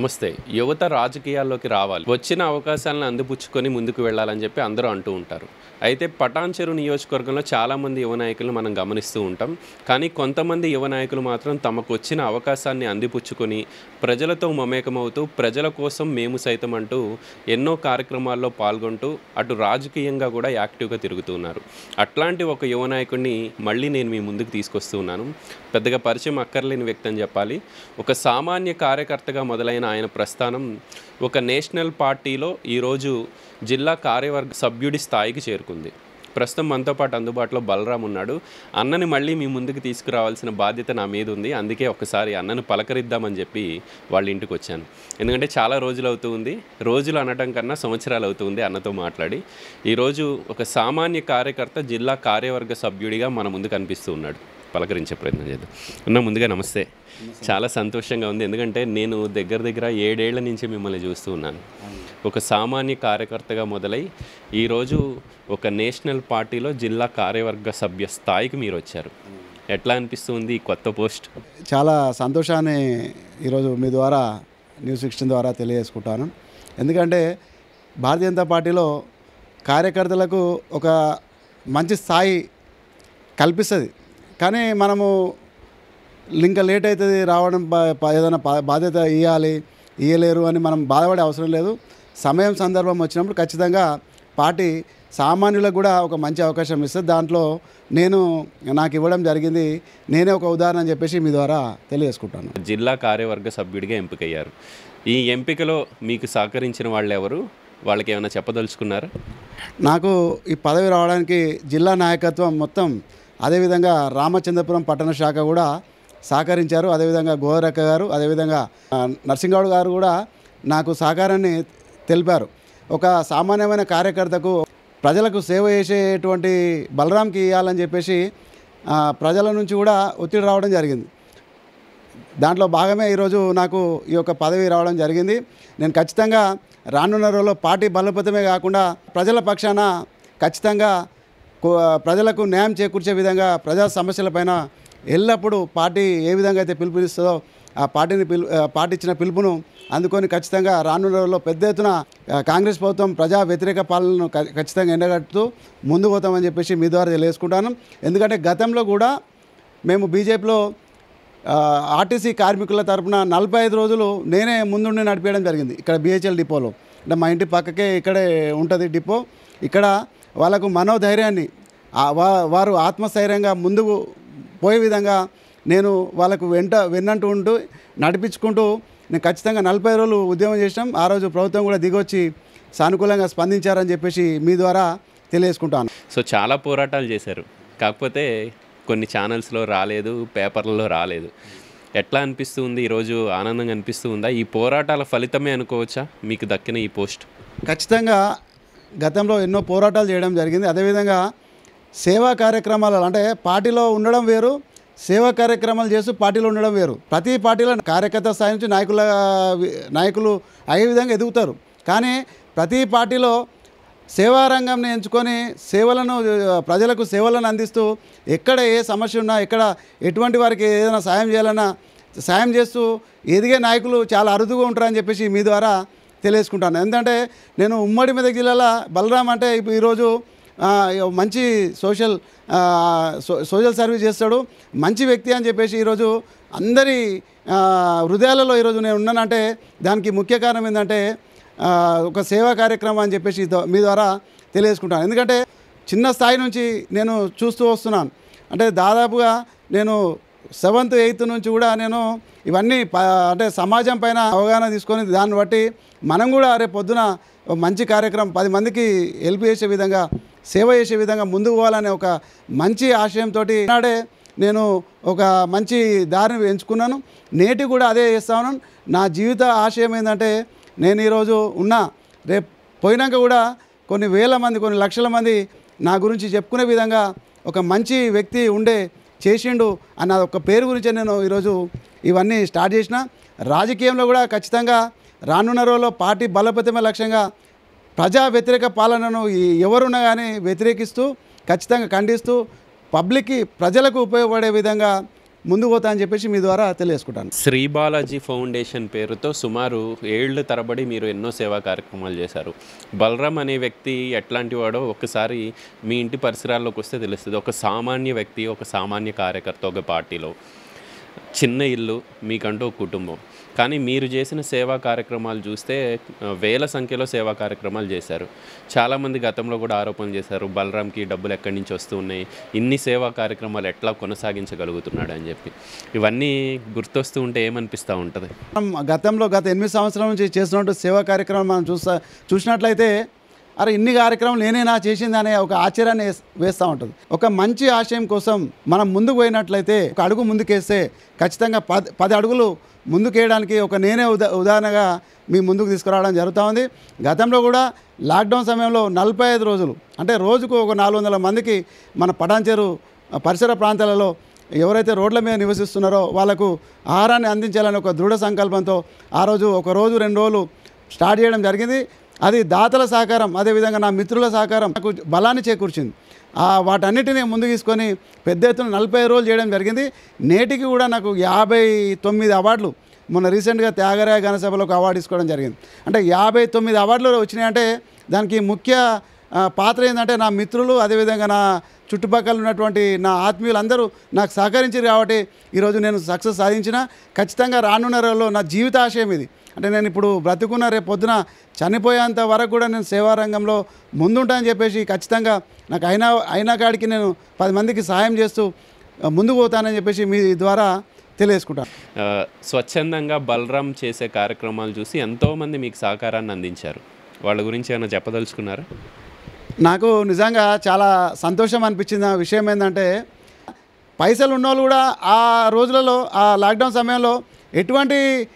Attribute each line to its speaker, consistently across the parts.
Speaker 1: నమస్తే. యువత రాజకీయాల్లోకి రావాలి. వచ్చిన అవకాశాలను అందిపుచ్చుకొని ముందుకు వెళ్ళాలని చెప్పి అందరూ అంటూ ఉంటారు. అయితే పటాన్ చెరు నియోజకవర్గంలో చాలామంది యువ నాయకులను మనం గమనిస్తూ ఉంటాం. కానీ కొంతమంది యువ నాయకులు మాత్రం తమకు వచ్చిన అవకాశాన్ని అందిపుచ్చుకొని ప్రజలతో మమేకమవుతూ ప్రజల కోసం మేము సైతం అంటూ ఎన్నో కార్యక్రమాల్లో పాల్గొంటూ అటు రాజకీయంగా కూడా యాక్టివ్గా తిరుగుతూ ఉన్నారు. అట్లాంటి ఒక యువ నాయకుడిని మళ్ళీ నేను మీ ముందుకు తీసుకొస్తూ ఉన్నాను. పెద్దగా పరిచయం అక్కర్లేని వ్యక్తి అని చెప్పాలి. ఒక సామాన్య కార్యకర్తగా మొదలైన ఆయన ప్రస్థానం ఒక నేషనల్ పార్టీలో ఈరోజు జిల్లా కార్యవర్గ సభ్యుడి స్థాయికి చేరుకుంది. ప్రస్తుతం మనతో పాటు అందుబాటులో బలరాం ఉన్నాడు. అన్నని మళ్ళీ మీ ముందుకు తీసుకురావాల్సిన బాధ్యత నా మీద ఉంది. అందుకే ఒకసారి అన్నను పలకరిద్దామని చెప్పి వాళ్ళ ఇంటికి వచ్చాను. ఎందుకంటే చాలా రోజులు అవుతూ ఉంది. రోజులు అనడం కన్నా సంవత్సరాలు అవుతుంది అన్నతో మాట్లాడి. ఈరోజు ఒక సామాన్య కార్యకర్త జిల్లా కార్యవర్గ సభ్యుడిగా మన ముందు కనిపిస్తూ ఉన్నాడు. పలకరించే ప్రయత్నం చేద్దాం. అన్న, ముందుగా నమస్తే. చాలా సంతోషంగా ఉంది. ఎందుకంటే నేను దగ్గర 7 ఏళ్ల నుంచి మిమ్మల్ని చూస్తూ ఉన్నాను. ఒక సామాన్య కార్యకర్తగా మొదలై ఈరోజు ఒక నేషనల్ పార్టీలో జిల్లా కార్యవర్గ సభ్య స్థాయికి మీరు వచ్చారు. ఎట్లా అనిపిస్తుంది ఈ కొత్త పోస్ట్?
Speaker 2: చాలా సంతోషాన్ని ఈరోజు మీ ద్వారా న్యూస్ 16 ద్వారా తెలియజేసుకుంటాను. ఎందుకంటే భారతీయ జనతా పార్టీలో కార్యకర్తలకు ఒక మంచి స్థాయి కల్పిస్తుంది. కానీ మనము ఇంకా లేట్ అవుతుంది రావడం, ఏదైనా బాధ్యత ఇవ్వలేరు అని మనం బాధపడే అవసరం లేదు. సమయం సందర్భం వచ్చినప్పుడు ఖచ్చితంగా పార్టీ సామాన్యులకు కూడా ఒక మంచి అవకాశం ఇస్తుంది. దాంట్లో నాకు ఇవ్వడం జరిగింది. నేనే ఒక ఉదాహరణ అని చెప్పేసి మీ ద్వారా తెలియజేసుకుంటాను.
Speaker 1: జిల్లా కార్యవర్గ సభ్యుడిగా ఎంపికయ్యారు. ఈ ఎంపికలో మీకు సహకరించిన వాళ్ళు ఎవరు? వాళ్ళకి ఏమైనా చెప్పదలుచుకున్నారా?
Speaker 2: నాకు ఈ పదవి రావడానికి జిల్లా నాయకత్వం మొత్తం, అదేవిధంగా రామచంద్రపురం పట్టణ శాఖ కూడా సహకరించారు. అదేవిధంగా గోరక్క గారు, అదేవిధంగా నర్సింగౌడ్ గారు కూడా నాకు సహకారాన్ని తెలిపారు. ఒక సామాన్యమైన కార్యకర్తకు ప్రజలకు సేవ చేసేటువంటి బలరాంకి ఇవ్వాలని చెప్పేసి ప్రజల నుంచి కూడా ఒత్తిడి రావడం జరిగింది. దాంట్లో భాగమే ఈరోజు నాకు ఈ యొక్క పదవి రావడం జరిగింది. నేను ఖచ్చితంగా రానున్న రోజుల్లో పార్టీ బలోపేతమే కాకుండా ప్రజల పక్షాన ఖచ్చితంగా ప్రజలకు న్యాయం చేకూర్చే విధంగా ప్రజా సమస్యలపైన ఎల్లప్పుడూ పార్టీ ఏ విధంగా అయితే పిలుపునిస్తుందో ఆ పార్టీ ఇచ్చిన పిలుపును అందుకొని ఖచ్చితంగా రానున్న రోజుల్లో పెద్ద ఎత్తున కాంగ్రెస్ ప్రభుత్వం ప్రజా వ్యతిరేక పాలనను ఖచ్చితంగా ఎండగట్టుతూ ముందుకు పోతామని చెప్పేసి మీ ద్వారా తెలియజేసుకుంటాను. ఎందుకంటే గతంలో కూడా మేము బీజేపీలో ఆర్టీసీ కార్మికుల తరఫున 45 రోజులు నేనే ముందుండి నడిపేయడం జరిగింది. ఇక్కడ బిహెచ్ఎల్ డిపోలో, అంటే మా ఇంటి పక్కకే ఇక్కడే ఉంటుంది డిపో. ఇక్కడ వాళ్ళకు మనోధైర్యాన్ని, వారు ఆత్మస్థైర్యంగా ముందుకు పోయే విధంగా నేను వాళ్ళకు వెన్నంటూ ఉంటూ నడిపించుకుంటూ నేను ఖచ్చితంగా 40 రోజులు ఉద్యమం చేసినాం. ఆ రోజు ప్రభుత్వం కూడా దిగొచ్చి సానుకూలంగా స్పందించారని చెప్పేసి మీ ద్వారా తెలియజేసుకుంటాను.
Speaker 1: సో చాలా పోరాటాలు చేశారు, కాకపోతే కొన్ని ఛానల్స్లో రాలేదు, పేపర్లలో రాలేదు. ఎట్లా అనిపిస్తుంది? ఈరోజు ఆనందంగా అనిపిస్తూ ఉందా? ఈ పోరాటాల ఫలితమే అనుకోవచ్చా మీకు దక్కిన ఈ పోస్ట్?
Speaker 2: ఖచ్చితంగా గతంలో ఎన్నో పోరాటాలు చేయడం జరిగింది. అదేవిధంగా సేవా కార్యక్రమాలు, అంటే పార్టీలో ఉండడం వేరు, సేవా కార్యక్రమాలు చేస్తూ పార్టీలో ఉండడం వేరు. ప్రతి పార్టీలో కార్యకర్త స్థాయి నుంచి నాయకులు అయ్యే విధంగా ఎదుగుతారు. కానీ ప్రతి పార్టీలో సేవారంగంని ఎంచుకొని ప్రజలకు సేవలను అందిస్తూ ఎక్కడ ఏ సమస్య ఉన్నా, ఎక్కడ ఎటువంటి వారికి ఏదైనా సాయం చేయాలన్నా సాయం చేస్తూ ఎదిగే నాయకులు చాలా అరుదుగా ఉంటారని చెప్పేసి మీ ద్వారా తెలియజేసుకుంటాను. ఎందుకంటే నేను ఉమ్మడి మెదక్ జిల్లాలో బలరాం అంటే ఈరోజు మంచి సోషల్ సర్వీస్ చేస్తాడు, మంచి వ్యక్తి అని చెప్పేసి ఈరోజు అందరి హృదయాలలో ఈరోజు నేను ఉన్నానంటే దానికి ముఖ్య కారణం ఏంటంటే ఒక సేవా కార్యక్రమం అని చెప్పేసి మీ ద్వారా తెలియజేసుకుంటాను. ఎందుకంటే చిన్న స్థాయి నుంచి నేను చూస్తూ వస్తున్నాను. అంటే దాదాపుగా నేను 7th 8th నుంచి కూడా నేను ఇవన్నీ అంటే సమాజం పైన అవగాహన తీసుకొని దాన్ని బట్టి మనం కూడా రేపు పొద్దున మంచి కార్యక్రమం 10 మందికి హెల్ప్ చేసే విధంగా, సేవ చేసే విధంగా ముందుకు పోవాలనే ఒక మంచి ఆశయంతో నాడే నేను ఒక మంచి దారిని ఎంచుకున్నాను. నేటి కూడా అదే చేస్తాను. నా జీవిత ఆశయం ఏంటంటే నేను ఈరోజు రేపు పోయినాక కూడా కొన్ని వేల మంది, కొన్ని లక్షల మంది నా గురించి చెప్పుకునే విధంగా ఒక మంచి వ్యక్తి చేసిండు అన్న ఒక పేరు గురించి నేను ఈరోజు ఇవన్నీ స్టార్ట్ చేసిన. రాజకీయంలో కూడా ఖచ్చితంగా రానున్న రోజుల్లో పార్టీ బలోపేతమే లక్ష్యంగా ప్రజా వ్యతిరేక పాలనను ఎవరున్నా కానీ వ్యతిరేకిస్తూ ఖచ్చితంగా ఖండిస్తూ ప్రజలకు ఉపయోగపడే విధంగా ముందుకు పోతా అని చెప్పేసి మీ ద్వారా తెలియజేసుకుంటాను.
Speaker 1: శ్రీ బాలాజీ ఫౌండేషన్ పేరుతో సుమారు 7 ఏళ్ల తరబడి మీరు ఎన్నో సేవా కార్యక్రమాలు చేశారు. బలరాం అనే వ్యక్తి ఎట్లాంటి వాడో ఒక్కసారి మీ ఇంటి పరిసరాల్లోకి వస్తే తెలుస్తుంది. ఒక సామాన్య వ్యక్తి, ఒక సామాన్య కార్యకర్త, ఒక పార్టీలో చిన్న ఇల్లు, మీకంటూ ఒక కుటుంబం. కానీ మీరు చేసిన సేవా కార్యక్రమాలు చూస్తే వేల సంఖ్యలో సేవా కార్యక్రమాలు చేశారు. చాలామంది గతంలో కూడా ఆరోపణలు చేశారు, బలరాంకి డబ్బులు ఎక్కడి నుంచి వస్తూ ఉన్నాయి, ఇన్ని సేవా కార్యక్రమాలు ఎట్లా కొనసాగించగలుగుతున్నాడు అని చెప్పి. ఇవన్నీ గుర్తొస్తూ ఉంటే ఏమనిపిస్తూ ఉంటుంది?
Speaker 2: గత 8 సంవత్సరాల నుంచి చేస్తున్నట్టు సేవా కార్యక్రమం మనం చూసినట్లయితే అరే ఇన్ని కార్యక్రమాలు నేనేనా చేసింది అనే ఒక ఆశ్చర్యాన్ని వేస్తూ ఉంటుంది. ఒక మంచి ఆశయం కోసం మనం ముందుకు పోయినట్లయితే, ఒక అడుగు ముందుకేస్తే ఖచ్చితంగా 10 అడుగులు ముందుకేయడానికి ఒక నేనే ఉదాహరణగా మీ ముందుకు తీసుకురావడం జరుగుతూ ఉంది. గతంలో కూడా లాక్డౌన్ సమయంలో 45 రోజులు అంటే రోజుకు ఒక 400 మందికి మన పటాన్చెరు పరిసర ప్రాంతాలలో ఎవరైతే రోడ్ల మీద నివసిస్తున్నారో వాళ్ళకు ఆహారాన్ని అందించాలని ఒక దృఢ సంకల్పంతో ఆ రోజు 1 రోజు 2 రోజులు స్టార్ట్ చేయడం జరిగింది. అది దాతల సహకారం, అదేవిధంగా నా మిత్రుల సహకారం నాకు బలాన్ని చేకూర్చింది. వాటన్నిటినీ ముందుకు తీసుకొని పెద్ద ఎత్తున 45 రోజులు చేయడం జరిగింది. నేటికి కూడా నాకు 59 అవార్డులు, మొన్న రీసెంట్గా త్యాగరాయ ఘనసభలో ఒక అవార్డు తీసుకోవడం జరిగింది. అంటే 59 అవార్డులు వచ్చినాయంటే దానికి ముఖ్య పాత్ర ఏంటంటే నా మిత్రులు, అదేవిధంగా నా చుట్టుపక్కల ఉన్నటువంటి నా ఆత్మీయులందరూ నాకు సహకరించారు కాబట్టి ఈరోజు నేను సక్సెస్ సాధించిన. ఖచ్చితంగా రానున్న రోజుల్లో నా జీవిత ఆశయం ఇది. అంటే నేను ఇప్పుడు బ్రతుకున్న రేపు పొద్దున చనిపోయేంత వరకు కూడా నేను సేవా రంగంలో ముందుంటానని చెప్పేసి ఖచ్చితంగా నాకు అయినా కాడికి నేను 10 మందికి సహాయం చేస్తూ ముందుకు పోతానని చెప్పేసి మీ ద్వారా తెలియజేసుకుంటాను.
Speaker 1: స్వచ్ఛందంగా బలరాం చేసే కార్యక్రమాలు చూసి ఎంతోమంది మీకు సహకారాన్ని అందించారు. వాళ్ళ గురించి ఏమైనా చెప్పదలుచుకున్నారా?
Speaker 2: నాకు నిజంగా చాలా సంతోషం అనిపించిన విషయం ఏంటంటే, పైసలు ఉన్నోళ్ళు కూడా ఆ రోజులలో ఆ లాక్డౌన్ సమయంలో ఎటువంటి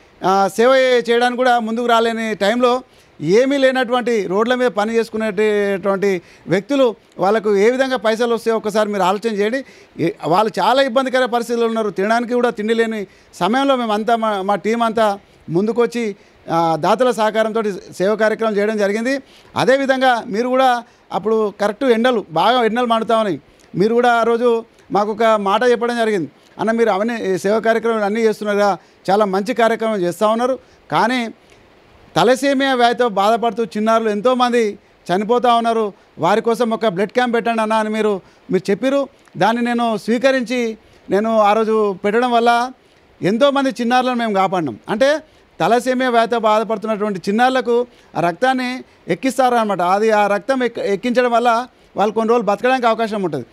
Speaker 2: సేవ చేయడానికి కూడా ముందుకు రాలేని టైంలో ఏమీ లేనటువంటి రోడ్ల మీద పని చేసుకునేటటువంటి వ్యక్తులు వాళ్ళకు ఏ విధంగా పైసలు వస్తాయో ఒకసారి మీరు ఆలోచన చేయండి. వాళ్ళు చాలా ఇబ్బందికర పరిస్థితుల్లో ఉన్నారు. తినడానికి కూడా తిండి లేని సమయంలో మేమంతా మా టీం అంతా ముందుకొచ్చి దాతల సహకారంతో సేవ కార్యక్రమం చేయడం జరిగింది. అదేవిధంగా మీరు కూడా అప్పుడు కరెక్ట్ బాగా ఎండలు మండుతా ఉన్నాయి. మీరు కూడా ఆ రోజు మాకు ఒక మాట చెప్పడం జరిగింది, అన్న మీరు అవన్నీ సేవా కార్యక్రమాలు అన్నీ చేస్తున్నారుగా, చాలా మంచి కార్యక్రమం చేస్తూ ఉన్నారు, కానీ తలసేమియా వ్యాధితో బాధపడుతూ చిన్నారులు ఎంతోమంది చనిపోతూ ఉన్నారు, వారి కోసం ఒక బ్లడ్ క్యాంప్ పెట్టండి అన్న అని మీరు చెప్పారు. దాన్ని నేను స్వీకరించి నేను ఆ రోజు పెట్టడం వల్ల ఎంతోమంది చిన్నారులను మేము కాపాడినాం. అంటే తలసేమియా వ్యాధితో బాధపడుతున్నటువంటి చిన్నారులకు ఆ రక్తాన్ని ఎక్కిస్తారు అనమాట. అది ఆ రక్తం ఎక్కించడం వల్ల వాళ్ళు కొన్ని రోజులు బతకడానికి అవకాశం ఉంటుంది.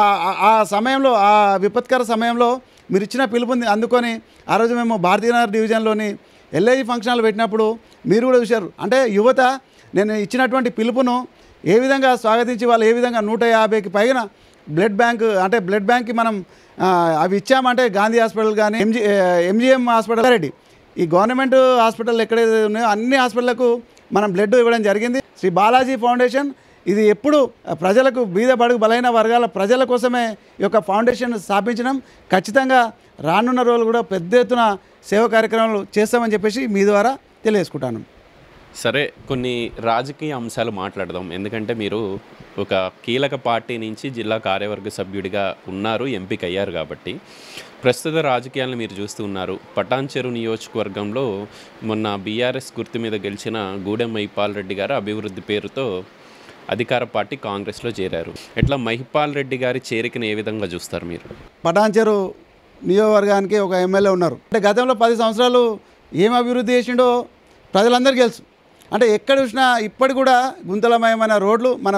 Speaker 2: ఆ సమయంలో, ఆ విపత్కర సమయంలో మీరు ఇచ్చిన పిలుపుని అందుకొని ఆ రోజు మేము భారతీయనగర్ డివిజన్లోని ఎల్ఐజీ ఫంక్షన్లు పెట్టినప్పుడు మీరు కూడా చూశారు. అంటే యువత నేను ఇచ్చినటువంటి పిలుపును ఏ విధంగా స్వాగతించి వాళ్ళు ఏ విధంగా 150కి పైన బ్లడ్ బ్యాంక్కి మనం అవి ఇచ్చామంటే గాంధీ హాస్పిటల్ కానీ ఎంజిఎం హాస్పిటల్ రెడ్డి ఈ గవర్నమెంట్ హాస్పిటల్ ఎక్కడైతే ఉన్నాయో అన్ని హాస్పిటళ్లకు మనం బ్లడ్ ఇవ్వడం జరిగింది. శ్రీ బాలాజీ ఫౌండేషన్ ఇది ఎప్పుడు ప్రజలకు బీద బడుగు బలైన వర్గాల ప్రజల కోసమే ఈ యొక్క ఫౌండేషన్ స్థాపించడం. ఖచ్చితంగా రానున్న రోజులు కూడా పెద్ద ఎత్తున సేవా కార్యక్రమాలు చేస్తామని చెప్పేసి మీ ద్వారా తెలియజేసుకుంటాను.
Speaker 1: సరే, కొన్ని రాజకీయ అంశాలు మాట్లాడదాం. ఎందుకంటే మీరు ఒక కీలక పార్టీ నుంచి జిల్లా కార్యవర్గ సభ్యుడిగా ఉన్నారు, ఎంపికయ్యారు కాబట్టి ప్రస్తుత రాజకీయాలను మీరు చూస్తూ ఉన్నారు. పటాన్చెరు నియోజకవర్గంలో మొన్న బీఆర్ఎస్ గుర్తు మీద గెలిచిన గూడెం మహిపాల్ రెడ్డి గారు అభివృద్ధి పేరుతో అధికార పార్టీ కాంగ్రెస్లో చేరారు. ఎట్లా మహిపాల్ రెడ్డి గారి చేరికను ఏ విధంగా చూస్తారు మీరు?
Speaker 2: పటాన్చెరు నియోజకవర్గానికి ఒక ఎమ్మెల్యే ఉన్నారు. అంటే గతంలో 10 సంవత్సరాలు ఏం అభివృద్ధి చేసిండో ప్రజలందరికీ తెలుసు. అంటే ఎక్కడ చూసినా ఇప్పటి కూడా గుంతలమయమైన రోడ్లు. మన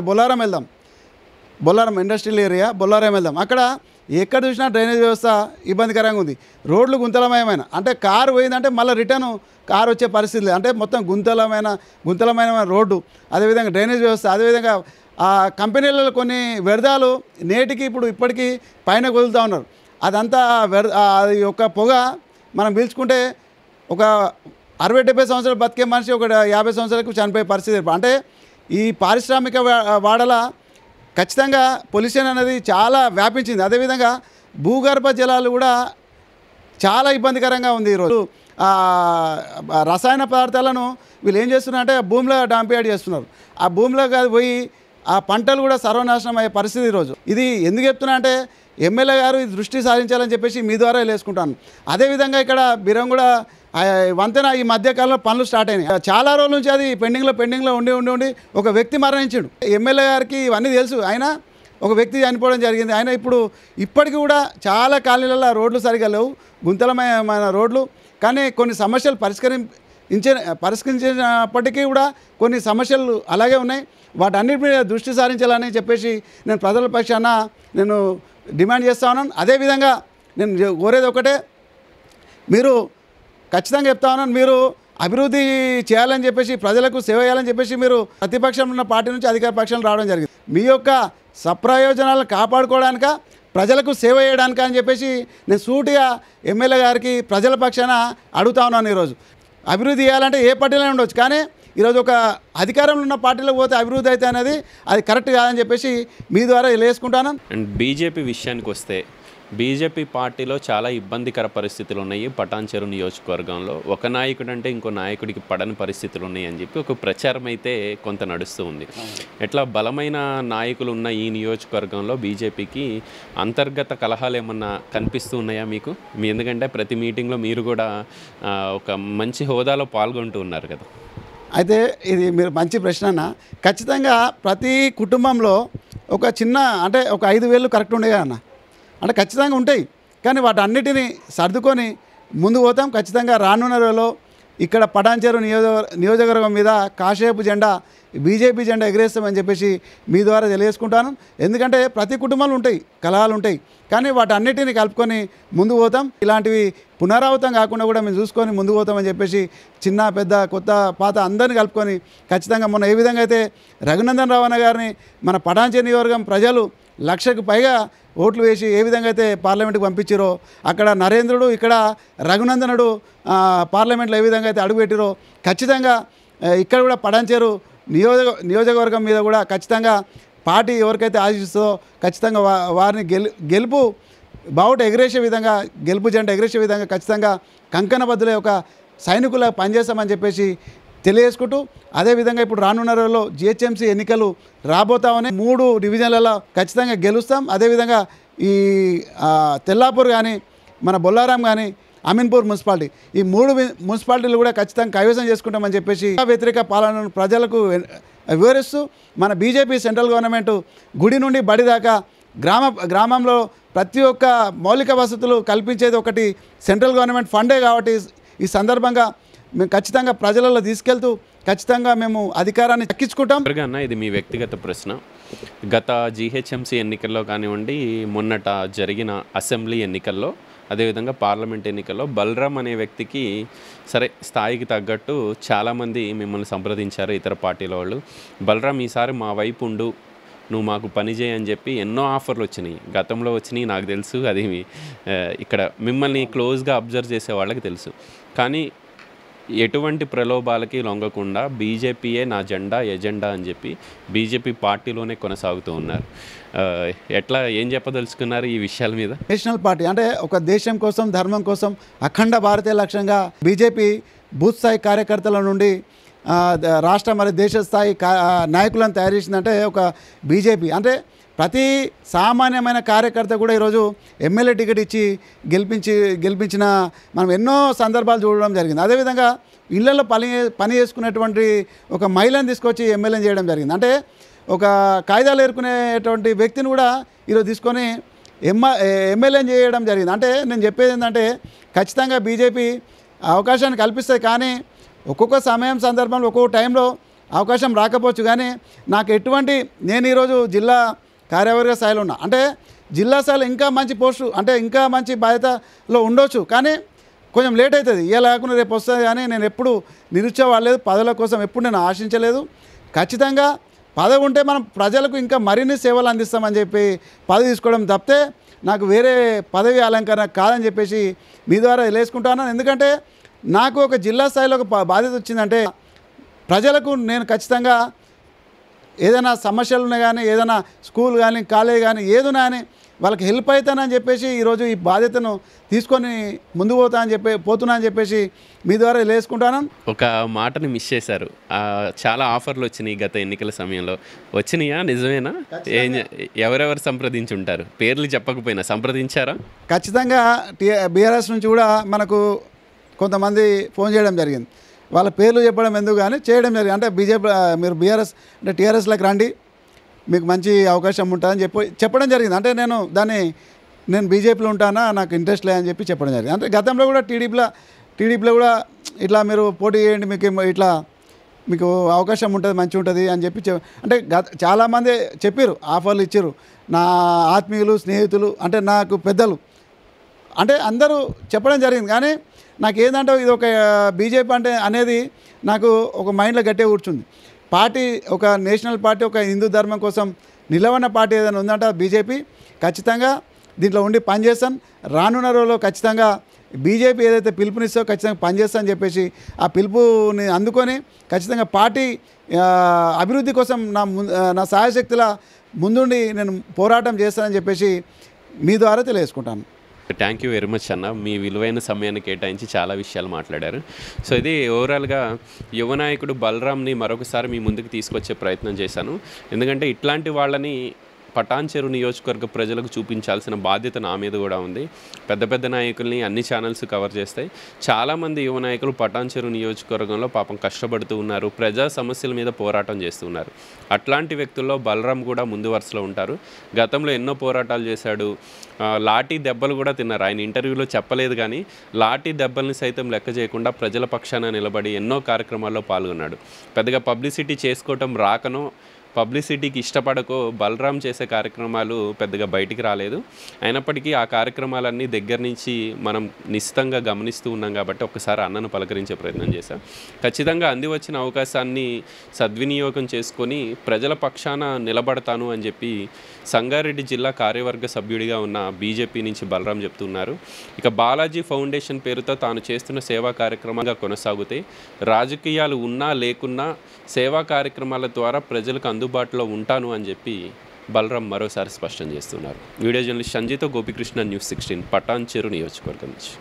Speaker 2: బొల్లారం ఇండస్ట్రియల్ ఏరియా బొల్లారం వెళ్దాం, అక్కడ ఎక్కడ చూసినా డ్రైనేజ్ వ్యవస్థ ఇబ్బందికరంగా ఉంది. రోడ్లు గుంతలమయమైన, అంటే కారు పోయిందంటే మళ్ళీ రిటర్న్ కారు వచ్చే పరిస్థితి లేదు. అంటే మొత్తం గుంతలమైన రోడ్డు, అదేవిధంగా డ్రైనేజ్ వ్యవస్థ, అదేవిధంగా ఆ కంపెనీలలో కొన్ని వ్యర్థాలు నేటికి ఇప్పటికీ పైన వదులుతూ ఉన్నారు. అదంతా అది ఒక పొగ మనం పీల్చుకుంటే ఒక 60-70 సంవత్సరాలు బతికే మనిషి ఒక 50 సంవత్సరాలకు చనిపోయే పరిస్థితి. అంటే ఈ పారిశ్రామిక వాడల ఖచ్చితంగా పొల్యూషన్ అనేది చాలా వ్యాపించింది. అదేవిధంగా భూగర్భ జలాలు కూడా చాలా ఇబ్బందికరంగా ఉంది. ఈరోజు రసాయన పదార్థాలను వీళ్ళు ఏం చేస్తున్నారంటే భూమిలో డంప్ యార్డ్ చేస్తున్నారు. ఆ భూమిలోకి అది పోయి ఆ పంటలు కూడా సర్వనాశనం అయ్యే పరిస్థితి ఈరోజు. ఇది ఎందుకు చెప్తున్నా అంటే ఎమ్మెల్యే గారు ఈ దృష్టి సారించాలని చెప్పేసి మీ ద్వారా వేసుకుంటాను. అదేవిధంగా ఇక్కడ బిరంగూడ వంతెన ఈ మధ్యకాలంలో పనులు స్టార్ట్ అయినాయి. చాలా రోజుల నుంచి అది పెండింగ్లో ఉండి ఒక వ్యక్తి మరణించాడు. ఎమ్మెల్యే గారికి ఇవన్నీ తెలుసు. ఆయన ఒక వ్యక్తి చనిపోవడం జరిగింది. ఆయన ఇప్పటికీ కూడా చాలా కాలనీలలో రోడ్లు సరిగా లేవు, గుంతలమైన రోడ్లు. కానీ కొన్ని సమస్యలు పరిష్కరించినప్పటికీ కూడా కొన్ని సమస్యలు అలాగే ఉన్నాయి. వాటన్నిటి మీద దృష్టి సారించాలని చెప్పేసి నేను ప్రజల పక్షాన నేను డిమాండ్ చేస్తా ఉన్నాను. అదేవిధంగా నేను కోరేది ఒకటే, మీరు ఖచ్చితంగా చెప్తా ఉన్నాను, మీరు అభివృద్ధి చేయాలని చెప్పేసి ప్రజలకు సేవ చేయాలని చెప్పేసి మీరు ప్రతిపక్షంలో ఉన్న పార్టీ నుంచి అధికార పక్షాలు రావడం జరిగింది. మీ యొక్క సప్రయోజనాలను కాపాడుకోవడానిక, ప్రజలకు సేవ చేయడానిక అని చెప్పేసి నేను సూటిగా ఎమ్మెల్యే గారికి ప్రజల పక్షాన అడుగుతా ఉన్నాను. ఈరోజు అభివృద్ధి చేయాలంటే ఏ పార్టీలో ఉండొచ్చు, కానీ ఈరోజు ఒక అధికారంలో ఉన్న పార్టీలో పోతే అభివృద్ధి అయితే అనేది అది కరెక్ట్ కాదని చెప్పేసి మీ ద్వారా వేసుకుంటాను.
Speaker 1: అండ్ బీజేపీ విషయానికి వస్తే, బీజేపీ పార్టీలో చాలా ఇబ్బందికర పరిస్థితులు ఉన్నాయి. పటాన్చెరు నియోజకవర్గంలో ఒక నాయకుడు అంటే ఇంకో నాయకుడికి పడని పరిస్థితులు ఉన్నాయి అని చెప్పి ఒక ప్రచారం అయితే కొంత నడుస్తూ ఉంది. ఎట్లా బలమైన నాయకులు ఉన్న ఈ నియోజకవర్గంలో బీజేపీకి అంతర్గత కలహాలు ఏమన్నా కనిపిస్తూ ఉన్నాయా మీకు? ఎందుకంటే ప్రతి మీటింగ్లో మీరు కూడా ఒక మంచి హోదాలో పాల్గొంటూ ఉన్నారు కదా.
Speaker 2: అయితే ఇది మీరు మంచి ప్రశ్న అన్న. ఖచ్చితంగా ప్రతి కుటుంబంలో ఒక చిన్న అంటే ఒక 5,000 కరెక్ట్ ఉండేగా అన్న, అంటే ఖచ్చితంగా ఉంటాయి. కానీ వాటి అన్నిటినీ సర్దుకొని ముందు పోతాం. ఖచ్చితంగా రానున్న రోజుల్లో ఇక్కడ పటాన్చెరు నియోజకవర్గం మీద కాషాయపు జెండా, బీజేపీ జెండా ఎగరేస్తామని చెప్పేసి మీ ద్వారా తెలియజేసుకుంటాను. ఎందుకంటే ప్రతి కుటుంబంలో ఉంటాయి, కలహాలు ఉంటాయి, కానీ వాటి అన్నిటిని కలుపుకొని ముందు పోతాం. ఇలాంటివి పునరావృతం కాకుండా కూడా మేము చూసుకొని ముందు పోతామని చెప్పేసి చిన్న పెద్ద కొత్త పాత అందరిని కలుపుకొని ఖచ్చితంగా మొన్న ఏ విధంగా అయితే రఘునందన్ రావు అన్న గారిని మన పటాన్చెరు నియోజకవర్గం ప్రజలు 1,00,000కు పైగా ఓట్లు వేసి ఏ విధంగా అయితే పార్లమెంట్కి పంపించారో, అక్కడ నరేంద్రుడు ఇక్కడ రఘునందనుడు పార్లమెంట్లో ఏ విధంగా అయితే అడుగుపెట్టిరో, ఖచ్చితంగా ఇక్కడ కూడా పటాన్చెరు నియోజకవర్గం మీద కూడా ఖచ్చితంగా పార్టీ ఎవరికైతే ఆశిస్తుందో ఖచ్చితంగా వారిని గెలుపు బావుట ఎగరేసే విధంగా, గెలుపు జెండా ఎగరేసే విధంగా ఖచ్చితంగా కంకణబద్దులే ఒక సైనికుల పనిచేస్తామని చెప్పేసి తెలియజేసుకుంటూ, అదేవిధంగా ఇప్పుడు రానున్న రోజుల్లో జిహెచ్ఎంసీ ఎన్నికలు రాబోతామని 3 డివిజన్లలో ఖచ్చితంగా గెలుస్తాం. అదేవిధంగా ఈ తెల్లాపూర్ కానీ, మన బొల్లారాం కానీ, అమీన్పూర్ మున్సిపాలిటీ, ఈ 3 మున్సిపాలిటీలు కూడా ఖచ్చితంగా కైవసం చేసుకుంటామని చెప్పేసి వ్యతిరేక పాలనను ప్రజలకు వివరిస్తూ, మన బీజేపీ సెంట్రల్ గవర్నమెంట్ గుడి నుండి బడి దాకా గ్రామంలో ప్రతి ఒక్క మౌలిక వసతులు కల్పించేది ఒకటి సెంట్రల్ గవర్నమెంట్ ఫండే. కాబట్టి ఈ సందర్భంగా మేము ఖచ్చితంగా ప్రజలలో తీసుకెళ్తూ ఖచ్చితంగా మేము అధికారాన్ని దక్కించుకుంటాం.
Speaker 1: అన్న, ఇది మీ వ్యక్తిగత ప్రశ్న. గత జీహెచ్ఎంసీ ఎన్నికల్లో కానివ్వండి, మొన్నట జరిగిన అసెంబ్లీ ఎన్నికల్లో, అదేవిధంగా పార్లమెంట్ ఎన్నికల్లో బలరాం అనే వ్యక్తికి సరే స్థాయికి తగ్గట్టు చాలామంది మిమ్మల్ని సంప్రదించారు, ఇతర పార్టీల వాళ్ళు. బలరాం ఈసారి మా వైపు ఉండు, నువ్వు మాకు పని చేయని చెప్పి ఎన్నో ఆఫర్లు వచ్చినాయి. గతంలో వచ్చినాయి, నాకు తెలుసు. అది ఇక్కడ మిమ్మల్ని క్లోజ్గా అబ్జర్వ్ చేసే వాళ్ళకి తెలుసు. కానీ ఎటువంటి ప్రలోభాలకి లొంగకుండా బీజేపీయే నా ఎజెండా అని చెప్పి బీజేపీ పార్టీలోనే కొనసాగుతూ ఉన్నారు. ఎట్లా ఏం చెప్పదలుచుకున్నారు ఈ విషయాల మీద?
Speaker 2: నేషనల్ పార్టీ అంటే ఒక దేశం కోసం, ధర్మం కోసం, అఖండ భారతీయ లక్ష్యంగా బీజేపీ బూత్ స్థాయి కార్యకర్తల నుండి రాష్ట్ర మరి దేశ స్థాయి నాయకులను తయారు చేసిందంటే ఒక బీజేపీ. అంటే ప్రతి సామాన్యమైన కార్యకర్త కూడా ఈరోజు ఎమ్మెల్యే టికెట్ ఇచ్చి గెలిపించిన మనం ఎన్నో సందర్భాలు చూడడం జరిగింది. అదేవిధంగా ఇళ్లలో పని చేసుకునేటువంటి ఒక మహిళను తీసుకొచ్చి ఎమ్మెల్యేని చేయడం జరిగింది. అంటే ఒక కాయిదాలు ఏరుకునేటువంటి వ్యక్తిని కూడా ఈరోజు తీసుకొని ఎమ్మెల్యేని చేయడం జరిగింది. అంటే నేను చెప్పేది ఏంటంటే ఖచ్చితంగా బీజేపీ అవకాశాన్ని కల్పిస్తుంది, కానీ ఒక్కొక్క సమయం సందర్భంలో ఒక్కొక్క టైంలో అవకాశం రాకపోవచ్చు. కానీ నాకు నేను ఈరోజు జిల్లా కార్యవర్గ స్థాయిలో ఉన్నా, అంటే జిల్లా స్థాయిలో ఇంకా మంచి పోస్టు, అంటే ఇంకా మంచి బాధ్యతలో ఉండొచ్చు, కానీ కొంచెం లేట్ అవుతుంది. ఇలా లేకుండా రేపు వస్తుంది. కానీ నేను ఎప్పుడు నిరుత్సాహపడలేదు, పదవుల కోసం ఎప్పుడు నేను ఆశించలేదు. ఖచ్చితంగా పదవి ఉంటే మనం ప్రజలకు ఇంకా మరిన్ని సేవలు అందిస్తామని చెప్పి పదవి తీసుకోవడం తప్పితే నాకు వేరే పదవి అలంకరణ కాదని చెప్పేసి మీ ద్వారా తెలియజేసుకుంటాను. ఎందుకంటే నాకు ఒక జిల్లా స్థాయిలో ఒక బాధ్యత వచ్చిందంటే ప్రజలకు నేను ఖచ్చితంగా ఏదైనా సమస్యలు ఉన్నాయి కానీ, ఏదైనా స్కూల్ కానీ, కాలేజ్ కానీ, ఏదున్నా కానీ వాళ్ళకి హెల్ప్ అవుతానని చెప్పేసి ఈరోజు ఈ బాధ్యతను తీసుకొని ముందుకు పోతున్నా అని చెప్పేసి మీ ద్వారా వేసుకుంటాను.
Speaker 1: ఒక మాటని మిస్ చేశారు. చాలా ఆఫర్లు వచ్చినాయి గత ఎన్నికల సమయంలో. వచ్చినాయా? నిజమేనా? ఎవరెవరు సంప్రదించి ఉంటారు? పేర్లు చెప్పకపోయినా సంప్రదించారా?
Speaker 2: ఖచ్చితంగా బీఆర్ఎస్ నుంచి కూడా మనకు కొంతమంది ఫోన్ చేయడం జరిగింది. వాళ్ళ పేర్లు చెప్పడం ఎందుకు కానీ చేయడం జరిగింది. అంటే బీజేపీ మీరు బీఆర్ఎస్ అంటే టీఆర్ఎస్లోకి రండి, మీకు మంచి అవకాశం ఉంటుందని చెప్పడం జరిగింది. అంటే నేను బీజేపీలో ఉంటానా, నాకు ఇంట్రెస్ట్ లేదని చెప్పడం జరిగింది. అంటే గతంలో కూడా టీడీపీలో కూడా ఇట్లా మీరు పోటీ చేయండి, మీకు అవకాశం ఉంటుంది, మంచి ఉంటుంది అని అంటే చాలామంది చెప్పారు, ఆఫర్లు ఇచ్చారు. నా ఆత్మీయులు, స్నేహితులు, అంటే నాకు పెద్దలు, అంటే అందరూ చెప్పడం జరిగింది. కానీ నాకు ఏంటంటే ఇది ఒక బీజేపీ అనేది నాకు ఒక మైండ్లో గట్టిగా కూర్చుంది. పార్టీ ఒక నేషనల్ పార్టీ, ఒక హిందూ ధర్మం కోసం నిలవన్న పార్టీ ఏదైనా ఉందంటే బీజేపీ. ఖచ్చితంగా దీంట్లో ఉండి పనిచేస్తాను. రానున్న రోజుల్లో ఖచ్చితంగా బీజేపీ ఏదైతే పిలుపునిస్తో ఖచ్చితంగా పనిచేస్తా అని చెప్పేసి ఆ పిలుపుని అందుకొని ఖచ్చితంగా పార్టీ అభివృద్ధి కోసం నా సాయశక్తుల ముందుండి నేను పోరాటం చేస్తానని చెప్పేసి మీ ద్వారా తెలియజేసుకుంటాను.
Speaker 1: థ్యాంక్ యూ వెరీ మచ్ అన్న. మీ విలువైన సమయాన్ని కేటాయించి చాలా విషయాలు మాట్లాడారు. సో ఇది ఓవరాల్గా యువ నాయకుడు బలరాంని మరొకసారి మీ ముందుకు తీసుకొచ్చే ప్రయత్నం చేశాను. ఎందుకంటే ఇట్లాంటి వాళ్ళని పటాన్చెరు నియోజకవర్గ ప్రజలకు చూపించాల్సిన బాధ్యత నా మీద కూడా ఉంది. పెద్ద పెద్ద నాయకుల్ని అన్ని ఛానల్స్ కవర్ చేస్తాయి. చాలామంది యువ నాయకులు పటాన్చెరు నియోజకవర్గంలో పాపం కష్టపడుతూ ఉన్నారు, ప్రజా సమస్యల మీద పోరాటం చేస్తున్నారు. అట్లాంటి వ్యక్తుల్లో బలరాం కూడా ముందు వరుసలో ఉంటారు. గతంలో ఎన్నో పోరాటాలు చేశాడు, లాఠీ దెబ్బలు కూడా తిన్నారు. ఆయన ఇంటర్వ్యూలో చెప్పలేదు కానీ లాఠీ దెబ్బల్ని సైతం లెక్క చేయకుండా ప్రజల పక్షాన నిలబడి ఎన్నో కార్యక్రమాల్లో పాల్గొన్నాడు. పెద్దగా పబ్లిసిటీ చేసుకోవటం రాకనో పబ్లిసిటీకి ఇష్టపడకో బలరాం చేసే కార్యక్రమాలు పెద్దగా బయటికి రాలేదు. అయినప్పటికీ ఆ కార్యక్రమాలన్నీ దగ్గర నుంచి మనం నిశ్చితంగా గమనిస్తూ ఉన్నాం కాబట్టి ఒక్కసారి అన్నను పలకరించే ప్రయత్నం చేశాం. ఖచ్చితంగా అంది వచ్చిన అవకాశాన్ని సద్వినియోగం చేసుకొని ప్రజల పక్షాన నిలబడతాను అని చెప్పి సంగారెడ్డి జిల్లా కార్యవర్గ సభ్యుడిగా ఉన్న బీజేపీ నుంచి బలరాం చెప్తున్నారు. ఇక బాలాజీ ఫౌండేషన్ పేరుతో తాను చేస్తున్న సేవా కార్యక్రమంగా కొనసాగుతాయి. రాజకీయాలు ఉన్నా లేకున్నా సేవా కార్యక్రమాల ద్వారా ప్రజలకు అందుబాటులో ఉంటాను అని చెప్పి బలరాం మరోసారి స్పష్టం చేస్తున్నారు. వీడియో జర్నలిస్ట్ సంజయ్తో గోపికృష్ణ, న్యూస్ 16, పటాన్చెరు నియోజకవర్గం నుంచి.